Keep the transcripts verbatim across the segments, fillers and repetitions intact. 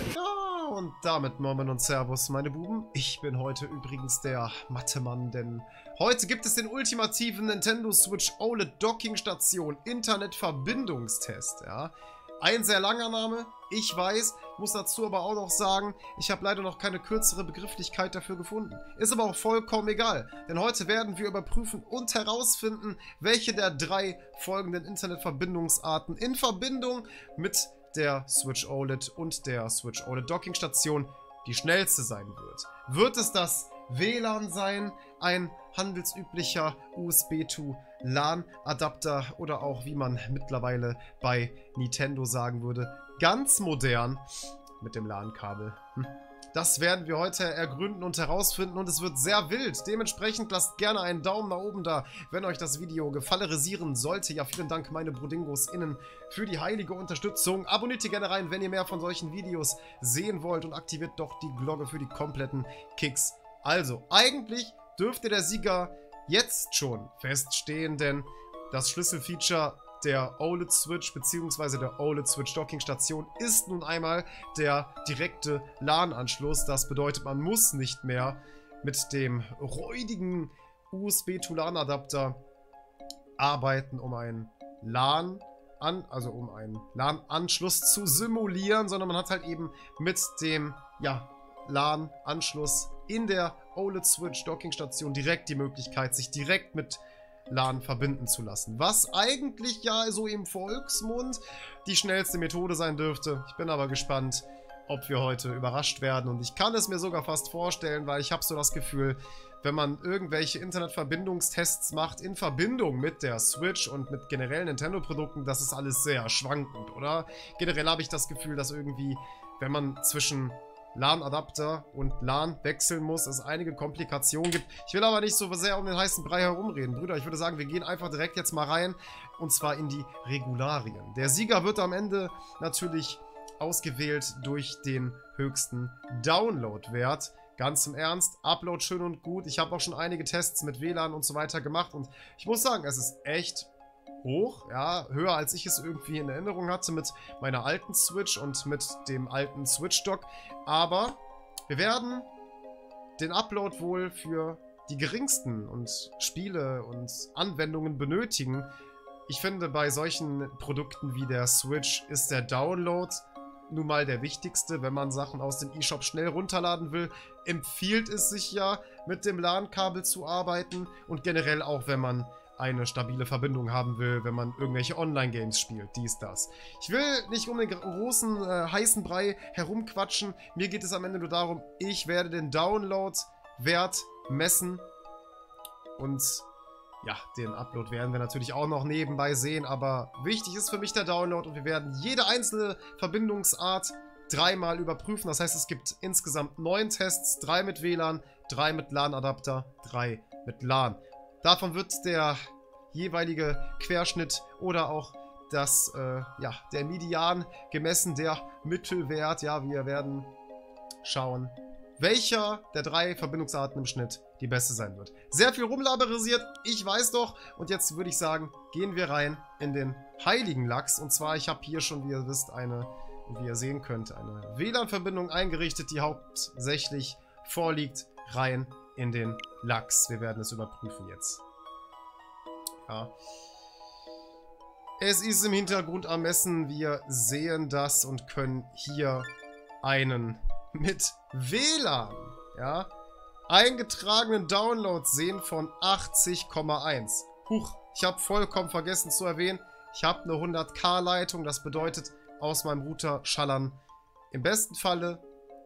Ja, und damit Moin und Servus, meine Buben. Ich bin heute übrigens der Mathe-Mann, denn heute gibt es den ultimativen Nintendo Switch O L E D Docking-Station Internetverbindungstest, ja. Ein sehr langer Name, ich weiß, muss dazu aber auch noch sagen, ich habe leider noch keine kürzere Begrifflichkeit dafür gefunden. Ist aber auch vollkommen egal, denn heute werden wir überprüfen und herausfinden, welche der drei folgenden Internetverbindungsarten in Verbindung mit der Switch O L E D und der Switch O L E D Dockingstation die schnellste sein wird. Wird es das W L A N sein, ein handelsüblicher U S B to LAN Adapter oder auch, wie man mittlerweile bei Nintendo sagen würde, ganz modern mit dem LAN-Kabel? Hm. Das werden wir heute ergründen und herausfinden und es wird sehr wild. Dementsprechend lasst gerne einen Daumen nach oben da, wenn euch das Video gefallerisieren sollte. Ja, vielen Dank, meine Brodingos innen, für die heilige Unterstützung. Abonniert hier gerne rein, wenn ihr mehr von solchen Videos sehen wollt und aktiviert doch die Glocke für die kompletten Kicks. Also, eigentlich dürfte der Sieger jetzt schon feststehen, denn das Schlüsselfeature der O L E D Switch bzw. der O L E D Switch Docking Station ist nun einmal der direkte LAN-Anschluss. Das bedeutet, man muss nicht mehr mit dem räudigen U S B to LAN Adapter arbeiten, um einen LAN an, also um einen LAN-Anschluss zu simulieren, sondern man hat halt eben mit dem ja, LAN-Anschluss in der O L E D Switch Docking Station direkt die Möglichkeit, sich direkt mit LAN verbinden zu lassen. Was eigentlich ja so im Volksmund die schnellste Methode sein dürfte. Ich bin aber gespannt, ob wir heute überrascht werden. Und ich kann es mir sogar fast vorstellen, weil ich habe so das Gefühl, wenn man irgendwelche Internetverbindungstests macht in Verbindung mit der Switch und mit generellen Nintendo-Produkten, das ist alles sehr schwankend, oder? Generell habe ich das Gefühl, dass irgendwie, wenn man zwischen LAN-Adapter und LAN wechseln muss, es einige Komplikationen gibt. Ich will aber nicht so sehr um den heißen Brei herumreden. Brüder, ich würde sagen, wir gehen einfach direkt jetzt mal rein, und zwar in die Regularien. Der Sieger wird am Ende natürlich ausgewählt durch den höchsten Download-Wert. Ganz im Ernst, Upload schön und gut. Ich habe auch schon einige Tests mit W L A N und so weiter gemacht und ich muss sagen, es ist echt hoch, ja, höher als ich es irgendwie in Erinnerung hatte mit meiner alten Switch und mit dem alten Switch-Dock, aber wir werden den Upload wohl für die geringsten und Spiele und Anwendungen benötigen. Ich finde, bei solchen Produkten wie der Switch ist der Download nun mal der wichtigste, wenn man Sachen aus dem eShop schnell runterladen will. Empfiehlt es sich ja, mit dem LAN-Kabel zu arbeiten und generell auch, wenn man eine stabile Verbindung haben will, wenn man irgendwelche Online-Games spielt, dies, das. Ich will nicht um den großen, äh, heißen Brei herumquatschen. Mir geht es am Ende nur darum, ich werde den Download-Wert messen und ja, den Upload werden wir natürlich auch noch nebenbei sehen, aber wichtig ist für mich der Download und wir werden jede einzelne Verbindungsart dreimal überprüfen. Das heißt, es gibt insgesamt neun Tests, drei mit W L A N, drei mit LAN-Adapter, drei mit LAN. Davon wird der jeweilige Querschnitt oder auch das, äh, ja, der Median gemessen, der Mittelwert. Ja, wir werden schauen, welcher der drei Verbindungsarten im Schnitt die beste sein wird. Sehr viel rumlaberisiert, ich weiß doch. Und jetzt würde ich sagen, gehen wir rein in den heiligen Lachs. Und zwar, ich habe hier schon, wie ihr wisst, eine, wie ihr sehen könnt, eine W L A N-Verbindung eingerichtet, die hauptsächlich vorliegt, rein in den Lachs. Wir werden es überprüfen jetzt. Ja. Es ist im Hintergrund am Messen. Wir sehen das und können hier einen mit W L A N, ja, eingetragenen Download sehen von achtzig Komma eins. Huch, ich habe vollkommen vergessen zu erwähnen, ich habe eine hundert K Leitung. Das bedeutet, aus meinem Router schallern im besten Falle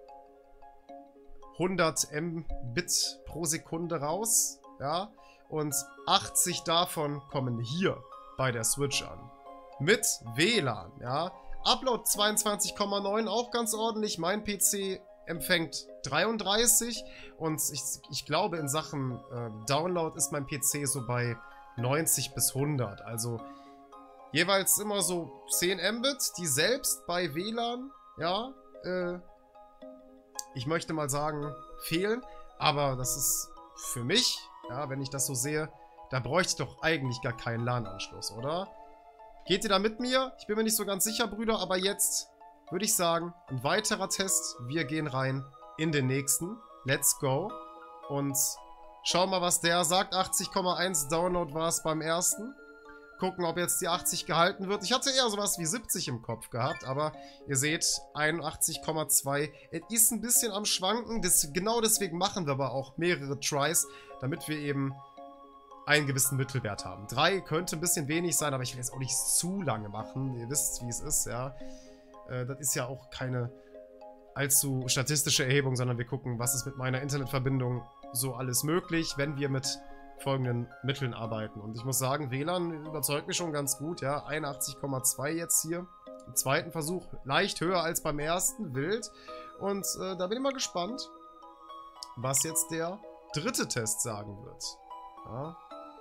hundert Mbit pro Sekunde raus, ja, und achtzig davon kommen hier bei der Switch an. Mit W L A N, ja. Upload zweiundzwanzig Komma neun, auch ganz ordentlich. Mein P C empfängt dreiunddreißig und ich, ich glaube, in Sachen äh, Download ist mein P C so bei neunzig bis hundert. Also jeweils immer so zehn Mbit, die selbst bei W L A N, ja, äh, ich möchte mal sagen, fehlen. Aber das ist für mich, ja, wenn ich das so sehe, da bräuchte ich doch eigentlich gar keinen LAN-Anschluss, oder? Geht ihr da mit mir? Ich bin mir nicht so ganz sicher, Brüder, aber jetzt würde ich sagen, ein weiterer Test. Wir gehen rein in den nächsten. Let's go. Und schauen mal, was der sagt. achtzig Komma eins Download war es beim ersten. Gucken, ob jetzt die achtzig gehalten wird. Ich hatte eher sowas wie siebzig im Kopf gehabt, aber ihr seht, einundachtzig Komma zwei. Es ist ein bisschen am Schwanken. Das, genau deswegen machen wir aber auch mehrere Tries, damit wir eben einen gewissen Mittelwert haben. drei könnte ein bisschen wenig sein, aber ich will jetzt auch nicht zu lange machen. Ihr wisst, wie es ist, ja. Äh, das ist ja auch keine allzu statistische Erhebung, sondern wir gucken, was ist mit meiner Internetverbindung so alles möglich, wenn wir mit folgenden Mitteln arbeiten. Und ich muss sagen, W L A N überzeugt mich schon ganz gut, ja. einundachtzig Komma zwei jetzt hier. Im zweiten Versuch leicht höher als beim ersten, wild. Und äh, da bin ich mal gespannt, was jetzt der dritte Test sagen wird. Ja.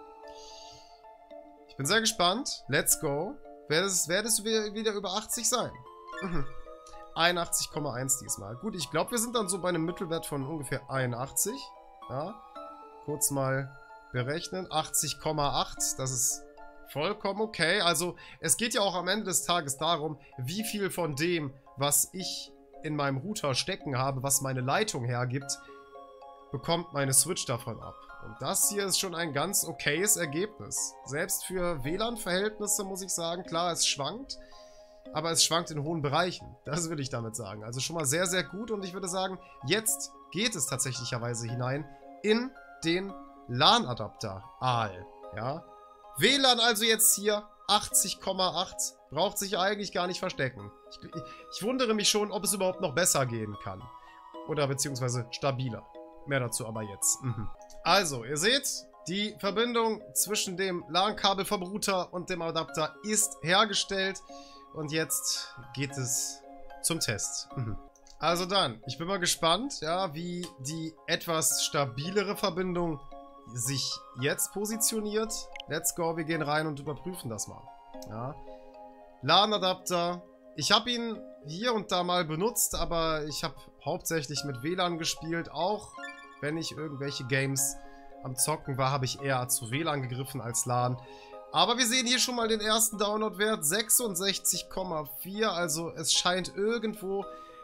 Ich bin sehr gespannt. Let's go. Werde es, werde es wieder über achtzig sein. einundachtzig Komma eins diesmal. Gut, ich glaube, wir sind dann so bei einem Mittelwert von ungefähr einundachtzig. Ja. Kurz mal berechnen. achtzig Komma acht. Das ist vollkommen okay. Also, es geht ja auch am Ende des Tages darum, wie viel von dem, was ich in meinem Router stecken habe, was meine Leitung hergibt, bekommt meine Switch davon ab. Und das hier ist schon ein ganz okayes Ergebnis. Selbst für W L A N-Verhältnisse muss ich sagen, klar, es schwankt, aber es schwankt in hohen Bereichen. Das will ich damit sagen. Also schon mal sehr, sehr gut und ich würde sagen, jetzt geht es tatsächlicherweise hinein in den LAN-Adapter Aal. Ja? W L A N also jetzt hier achtzig Komma acht. Braucht sich eigentlich gar nicht verstecken. Ich, ich, ich wundere mich schon, ob es überhaupt noch besser gehen kann. Oder beziehungsweise stabiler. Mehr dazu aber jetzt. Mhm. Also, ihr seht, die Verbindung zwischen dem LAN-Kabel vom Router und dem Adapter ist hergestellt. Und jetzt geht es zum Test. Mhm. Also dann, ich bin mal gespannt, ja, wie die etwas stabilere Verbindung sich jetzt positioniert. Let's go, wir gehen rein und überprüfen das mal. Ja. LAN-Adapter. Ich habe ihn hier und da mal benutzt, aber ich habe hauptsächlich mit W L A N gespielt. Auch wenn ich irgendwelche Games am Zocken war, habe ich eher zu W L A N gegriffen als LAN. Aber wir sehen hier schon mal den ersten Download-Wert, sechsundsechzig Komma vier. Also es scheint irgendwo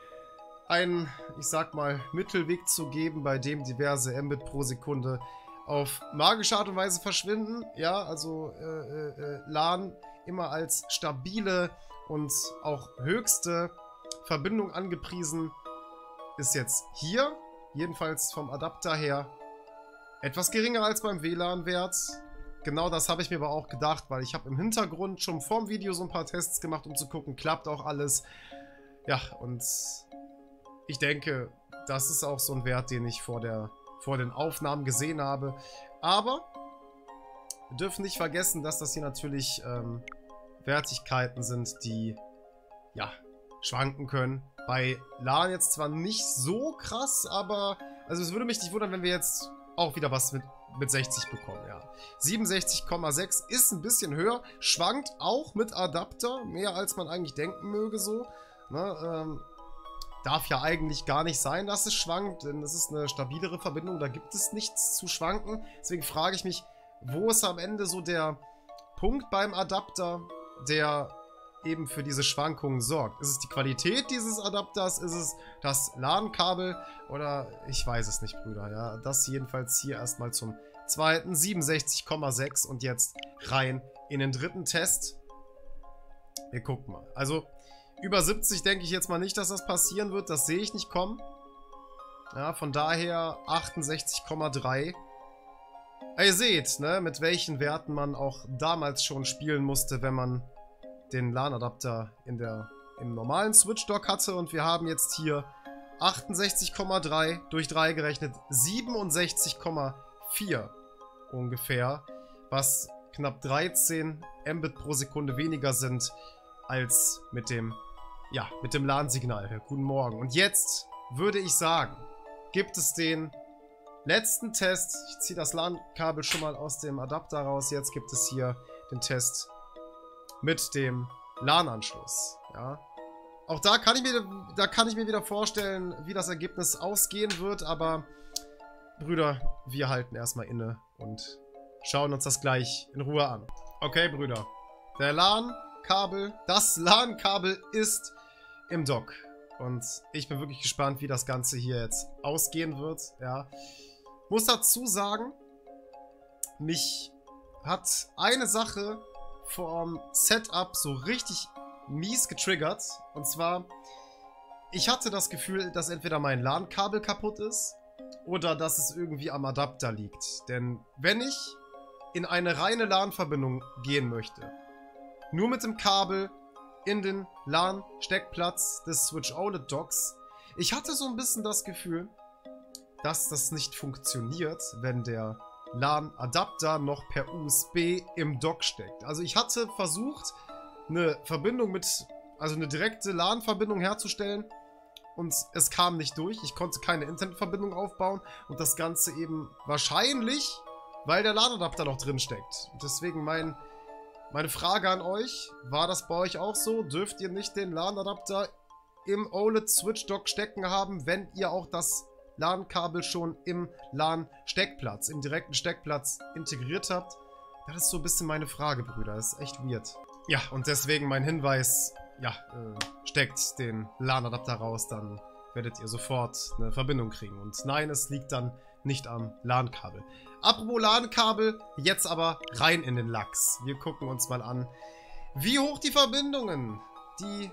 einen, ich sag mal, Mittelweg zu geben, bei dem diverse Mbit pro Sekunde auf magische Art und Weise verschwinden. Ja, also äh, äh, LAN immer als stabile und auch höchste Verbindung angepriesen, ist jetzt hier, jedenfalls vom Adapter her, etwas geringer als beim W L A N-Wert. Genau das habe ich mir aber auch gedacht, weil ich habe im Hintergrund schon vorm Video so ein paar Tests gemacht, um zu gucken, klappt auch alles. Ja, und ich denke, das ist auch so ein Wert, den ich vor, der, vor den Aufnahmen gesehen habe. Aber wir dürfen nicht vergessen, dass das hier natürlich ähm, Wertigkeiten sind, die ja schwanken können. Bei LAN jetzt zwar nicht so krass, aber also es würde mich nicht wundern, wenn wir jetzt auch wieder was mit, mit sechzig bekommen, ja. siebenundsechzig Komma sechs ist ein bisschen höher, schwankt auch mit Adapter, mehr als man eigentlich denken möge so. Ne, ähm, darf ja eigentlich gar nicht sein, dass es schwankt, denn es ist eine stabilere Verbindung, da gibt es nichts zu schwanken. Deswegen frage ich mich, wo ist am Ende so der Punkt beim Adapter, der eben für diese Schwankungen sorgt? Ist es die Qualität dieses Adapters? Ist es das LAN-Kabel? Oder ich weiß es nicht, Brüder. Ja, das jedenfalls hier erstmal zum zweiten. siebenundsechzig Komma sechs und jetzt rein in den dritten Test. Wir gucken mal. Also über siebzig denke ich jetzt mal nicht, dass das passieren wird. Das sehe ich nicht kommen. Ja, von daher achtundsechzig Komma drei. Ihr seht, ne, mit welchen Werten man auch damals schon spielen musste, wenn man den LAN-Adapter in der, im normalen Switch-Dock hatte. Und wir haben jetzt hier achtundsechzig Komma drei durch drei gerechnet, siebenundsechzig Komma vier ungefähr, was knapp dreizehn Mbit pro Sekunde weniger sind als mit dem, ja, mit dem LAN-Signal. Guten Morgen. Und jetzt würde ich sagen, gibt es den letzten Test. Ich ziehe das LAN-Kabel schon mal aus dem Adapter raus. Jetzt gibt es hier den Test mit dem LAN-Anschluss. Ja. Auch da kann ich mir, da kann ich mir wieder vorstellen, wie das Ergebnis ausgehen wird, aber Brüder, wir halten erstmal inne und schauen uns das gleich in Ruhe an. Okay, Brüder. Der LAN-Kabel, das LAN-Kabel ist im Dock. Und ich bin wirklich gespannt, wie das Ganze hier jetzt ausgehen wird. Ja. Muss dazu sagen, mich hat eine Sache vom Setup so richtig mies getriggert. Und zwar, ich hatte das Gefühl, dass entweder mein LAN-Kabel kaputt ist oder dass es irgendwie am Adapter liegt. Denn wenn ich in eine reine LAN-Verbindung gehen möchte, nur mit dem Kabel in den LAN-Steckplatz des Switch O L E D-Docks, ich hatte so ein bisschen das Gefühl, dass das nicht funktioniert, wenn der LAN-Adapter noch per U S B im Dock steckt. Also ich hatte versucht, eine Verbindung mit, also eine direkte LAN-Verbindung herzustellen und es kam nicht durch. Ich konnte keine Internetverbindung aufbauen und das Ganze eben wahrscheinlich, weil der LAN-Adapter noch drin steckt. Und deswegen mein, meine Frage an euch, war das bei euch auch so? Dürft ihr nicht den LAN-Adapter im O L E D-Switch-Dock stecken haben, wenn ihr auch das LAN-Kabel schon im LAN-Steckplatz, im direkten Steckplatz integriert habt? Das ist so ein bisschen meine Frage, Brüder. Das ist echt weird. Ja, und deswegen mein Hinweis, ja, äh, steckt den LAN-Adapter raus, dann werdet ihr sofort eine Verbindung kriegen. Und nein, es liegt dann nicht am LAN-Kabel. Apropos LAN-Kabel, jetzt aber rein in den Lachs. Wir gucken uns mal an, wie hoch die Verbindungen, die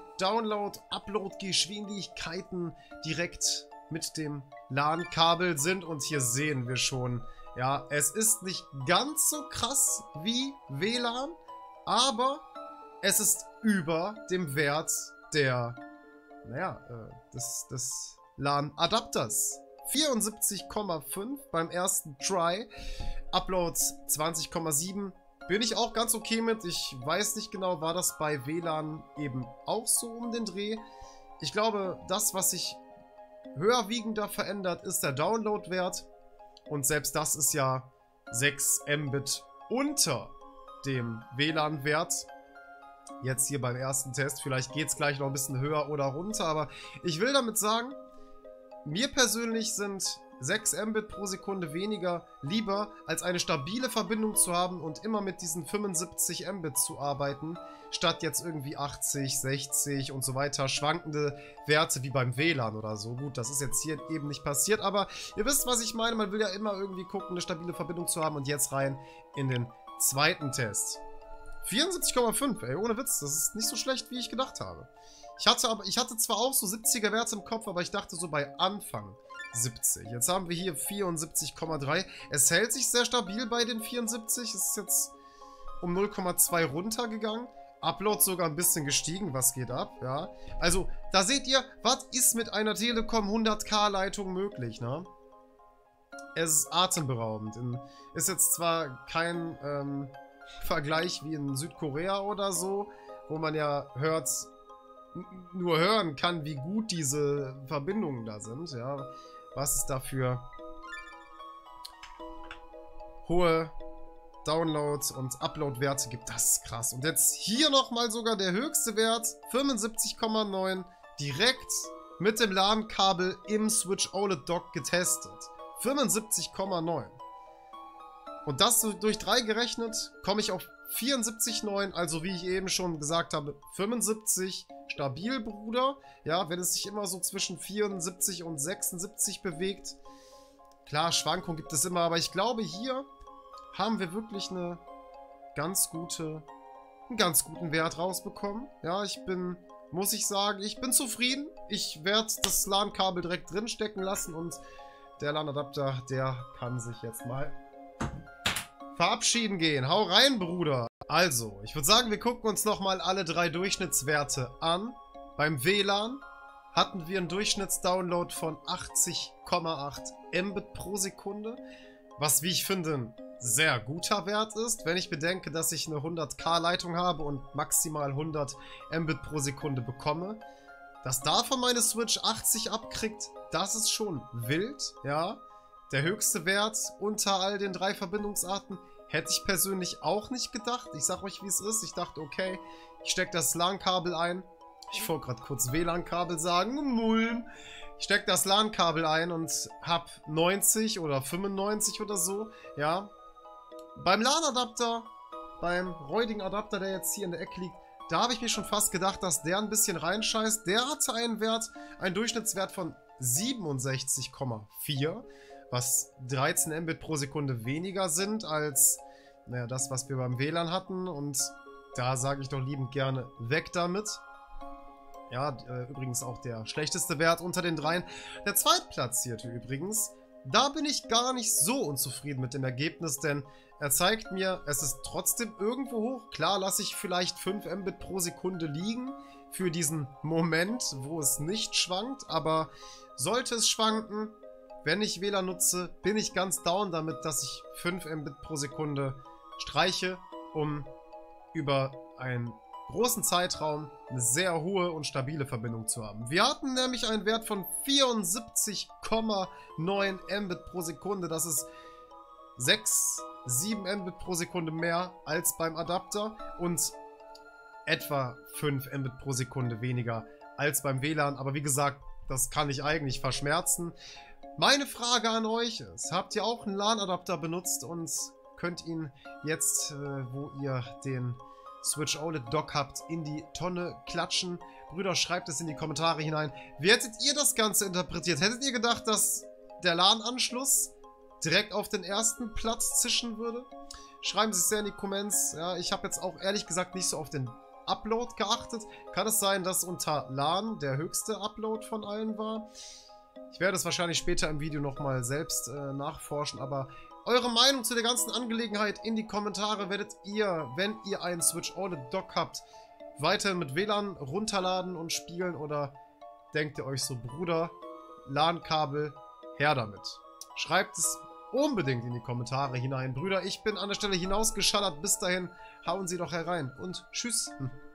Download-Upload-Geschwindigkeiten direkt mit dem LAN-Kabel sind. Und hier sehen wir schon, ja, es ist nicht ganz so krass wie W LAN, aber es ist über dem Wert der, naja, äh, des, des LAN-Adapters. vierundsiebzig Komma fünf beim ersten Try, Uploads zwanzig Komma sieben. Bin ich auch ganz okay mit. Ich weiß nicht genau, war das bei W LAN eben auch so um den Dreh. Ich glaube, das, was sich höherwiegender verändert, ist der Download-Wert. Und selbst das ist ja sechs Mbit unter dem W LAN-Wert. Jetzt hier beim ersten Test. Vielleicht geht es gleich noch ein bisschen höher oder runter. Aber ich will damit sagen, mir persönlich sind sechs Mbit pro Sekunde weniger lieber, als eine stabile Verbindung zu haben und immer mit diesen fünfundsiebzig Mbit zu arbeiten, statt jetzt irgendwie achtzig, sechzig und so weiter, schwankende Werte wie beim W LAN oder so. Gut, das ist jetzt hier eben nicht passiert, aber ihr wisst, was ich meine. Man will ja immer irgendwie gucken, eine stabile Verbindung zu haben. Und jetzt rein in den zweiten Test. vierundsiebzig Komma fünf, ey, ohne Witz. Das ist nicht so schlecht, wie ich gedacht habe. Ich hatte, aber, ich hatte zwar auch so siebziger Werte im Kopf, aber ich dachte so bei Anfang siebzig. Jetzt haben wir hier vierundsiebzig Komma drei. Es hält sich sehr stabil bei den vierundsiebzig. Es ist jetzt um null Komma zwei runtergegangen. Upload sogar ein bisschen gestiegen. Was geht ab? Ja. Also, da seht ihr, was ist mit einer Telekom hundert K Leitung möglich, ne? Es ist atemberaubend. In, ist jetzt zwar kein ähm, Vergleich wie in Südkorea oder so, wo man ja hört, nur hören kann, wie gut diese Verbindungen da sind, ja. Was es da für hohe Downloads und Upload-Werte gibt, das ist krass. Und jetzt hier nochmal sogar der höchste Wert, fünfundsiebzig Komma neun, direkt mit dem LAN-Kabel im Switch O L E D-Dock getestet. fünfundsiebzig Komma neun. Und das so durch drei gerechnet, komme ich auf vierundsiebzig Komma neun, also wie ich eben schon gesagt habe, fünfundsiebzig stabil, Bruder. Ja, wenn es sich immer so zwischen vierundsiebzig und sechsundsiebzig bewegt. Klar, Schwankungen gibt es immer, aber ich glaube, hier haben wir wirklich eine ganz gute, einen ganz guten Wert rausbekommen. Ja, ich bin, muss ich sagen, ich bin zufrieden. Ich werde das LAN-Kabel direkt drin stecken lassen und der LAN-Adapter, der kann sich jetzt mal verabschieden gehen. Hau rein, Bruder. Also, ich würde sagen, wir gucken uns nochmal alle drei Durchschnittswerte an. Beim W LAN hatten wir einen Durchschnittsdownload von achtzig Komma acht Mbit pro Sekunde. Was, wie ich finde, ein sehr guter Wert ist, wenn ich bedenke, dass ich eine hundert K Leitung habe und maximal hundert Mbit pro Sekunde bekomme. Dass davon meine Switch achtzig abkriegt, das ist schon wild, ja. Der höchste Wert unter all den drei Verbindungsarten hätte ich persönlich auch nicht gedacht. Ich sag euch, wie es ist. Ich dachte, okay, ich stecke das LAN-Kabel ein. Ich wollte gerade kurz W LAN-Kabel sagen. Mulm. Ich stecke das LAN-Kabel ein und habe neunzig oder fünfundneunzig oder so. Ja. Beim LAN-Adapter, beim räudigen Adapter, der jetzt hier in der Ecke liegt, Da habe ich mir schon fast gedacht, dass der ein bisschen reinscheißt. Der hatte einen Wert, einen Durchschnittswert von siebenundsechzig Komma vier, was dreizehn Mbit pro Sekunde weniger sind als, naja, das, was wir beim W L A N hatten. Und da sage ich doch liebend gerne, weg damit. Ja, äh, übrigens auch der schlechteste Wert unter den dreien. Der Zweitplatzierte übrigens, da bin ich gar nicht so unzufrieden mit dem Ergebnis, denn er zeigt mir, es ist trotzdem irgendwo hoch. Klar lasse ich vielleicht fünf Mbit pro Sekunde liegen für diesen Moment, wo es nicht schwankt, aber sollte es schwanken, wenn ich W L A N nutze, bin ich ganz down damit, dass ich fünf Mbit pro Sekunde streiche, um über einen großen Zeitraum eine sehr hohe und stabile Verbindung zu haben. Wir hatten nämlich einen Wert von vierundsiebzig Komma neun Mbit pro Sekunde. Das ist sechs, sieben Mbit pro Sekunde mehr als beim Adapter und etwa fünf Mbit pro Sekunde weniger als beim W L A N. Aber wie gesagt, das kann ich eigentlich verschmerzen. Meine Frage an euch ist, habt ihr auch einen LAN-Adapter benutzt und könnt ihn jetzt, äh, wo ihr den Switch O L E D Dock habt, in die Tonne klatschen? Brüder, schreibt es in die Kommentare hinein. Wie hättet ihr das Ganze interpretiert? Hättet ihr gedacht, dass der LAN-Anschluss direkt auf den ersten Platz zischen würde? Schreiben Sie es sehr in die Comments. Ja, ich habe jetzt auch ehrlich gesagt nicht so auf den Upload geachtet. Kann es sein, dass unter LAN der höchste Upload von allen war? Ich werde es wahrscheinlich später im Video nochmal selbst äh, nachforschen, aber eure Meinung zu der ganzen Angelegenheit in die Kommentare. Werdet ihr, wenn ihr einen Switch O L E D Dock habt, weiterhin mit W L A N runterladen und spielen oder denkt ihr euch so, Bruder, LAN-Kabel, her damit? Schreibt es unbedingt in die Kommentare hinein. Brüder, ich bin an der Stelle hinausgeschallert. Bis dahin, hauen Sie doch herein und tschüss. Hm.